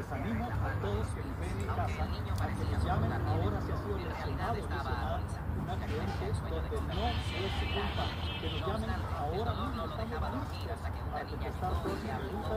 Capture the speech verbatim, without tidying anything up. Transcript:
les animo a todos que nos ven en casa a que nos llamen ahora si ha sido lesionado o lesionada un accidente donde no es su culpa, que nos llamen ahora mismo, estamos listos a contestar todas sus preguntas.